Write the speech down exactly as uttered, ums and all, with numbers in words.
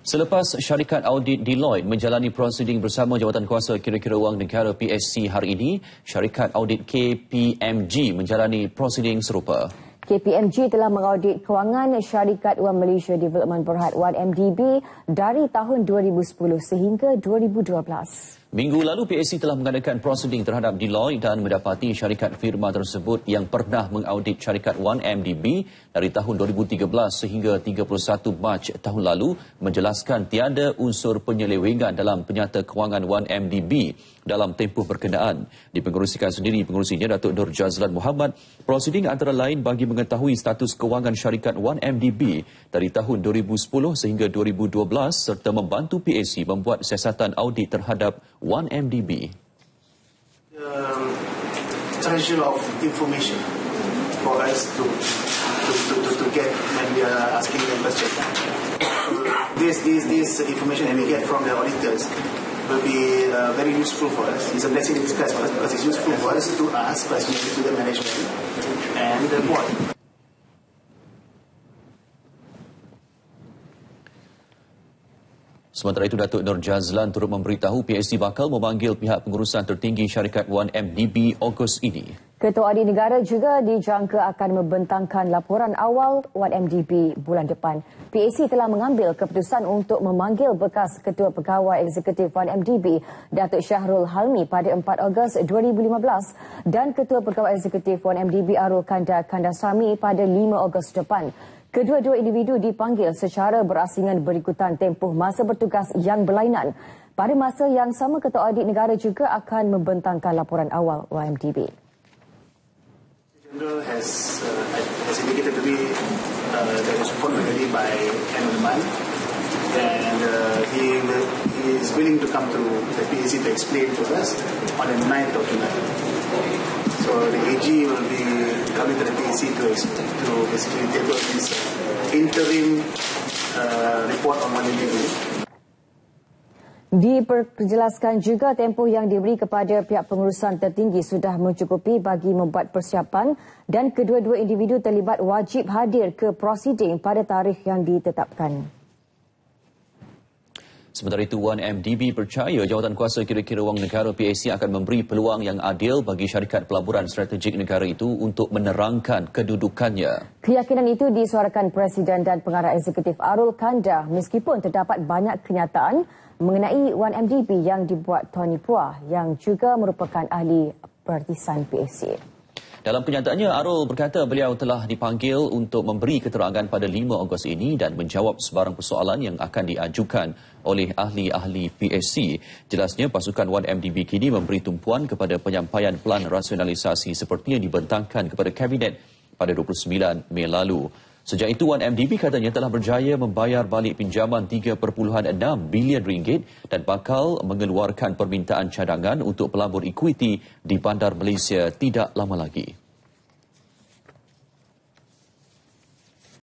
Selepas syarikat audit Deloitte menjalani prosiding bersama Jawatankuasa Kira-Kira Wang Negara P S C hari ini, syarikat audit K P M G menjalani prosiding serupa. K P M G telah mengaudit kewangan syarikat Wang Malaysia Development Berhad one M D B dari tahun dua ribu sepuluh sehingga dua ribu dua belas. Minggu lalu, P S C telah mengadakan prosiding terhadap Deloitte dan mendapati syarikat firma tersebut yang pernah mengaudit syarikat one M D B dari tahun dua ribu tiga belas sehingga tiga puluh satu Mac tahun lalu menjelaskan tiada unsur penyelewengan dalam penyata kewangan one M D B dalam tempoh berkenaan. Dipengerusikan sendiri pengerusinya Datuk Nur Jazlan Muhammad, prosiding antara lain bagi mengetahui status kewangan syarikat one M D B dari tahun dua ribu sepuluh sehingga dua ribu dua belas serta membantu P S C membuat siasatan audit terhadap one M D B. Um, treasure of information for us to to, to, to, to get when we are asking them questions. So this, this, this information that we get from the auditors will be uh, very useful for us. It's a blessing in disguise for us because it's useful for us to ask questions to the management and the board. Sementara itu, Datuk Nur Jazlan turut memberitahu P S C bakal memanggil pihak pengurusan tertinggi syarikat one M D B Ogos ini. Ketua Audit Negara juga dijangka akan membentangkan laporan awal one M D B bulan depan. P S C telah mengambil keputusan untuk memanggil bekas Ketua Pegawai Eksekutif one M D B, Datuk Syahrul Halmi pada empat Ogos dua ribu lima belas dan Ketua Pegawai Eksekutif one M D B Arul Kanda Kandasamy pada lima Ogos depan. Kedua-dua individu dipanggil secara berasingan berikutan tempoh masa bertugas yang berlainan. Pada masa yang sama, Ketua Audit Negara juga akan membentangkan laporan awal one M D B. General has, uh, has indicated to me uh, that his report will be ready by end of the month, and uh, he, will, he is willing to come to the P S C to explain to us on the ninth of July. So the A G will be coming to the P S C to, to basically table this interim uh, report on one M D B. Diperjelaskan juga tempoh yang diberi kepada pihak pengurusan tertinggi sudah mencukupi bagi membuat persiapan dan kedua-dua individu terlibat wajib hadir ke prosiding pada tarikh yang ditetapkan. Sementara itu, one M D B percaya Jawatankuasa Kira-Kira Wang Negara P S C akan memberi peluang yang adil bagi syarikat pelaburan strategik negara itu untuk menerangkan kedudukannya. Keyakinan itu disuarakan Presiden dan Pengarah Eksekutif Arul Kanda meskipun terdapat banyak kenyataan mengenai one M D B yang dibuat Tony Puah yang juga merupakan ahli partisan P S C. Dalam kenyataannya, Arul berkata beliau telah dipanggil untuk memberi keterangan pada lima Ogos ini dan menjawab sebarang persoalan yang akan diajukan oleh ahli-ahli P S C. Jelasnya, pasukan one M D B kini memberi tumpuan kepada penyampaian pelan rasionalisasi seperti yang dibentangkan kepada Kabinet pada dua puluh sembilan Mei lalu. Sejak itu, one M D B katanya telah berjaya membayar balik pinjaman tiga perpuluhan enam bilion ringgit dan bakal mengeluarkan permintaan cadangan untuk pelabur ekuiti di Bandar Malaysia tidak lama lagi.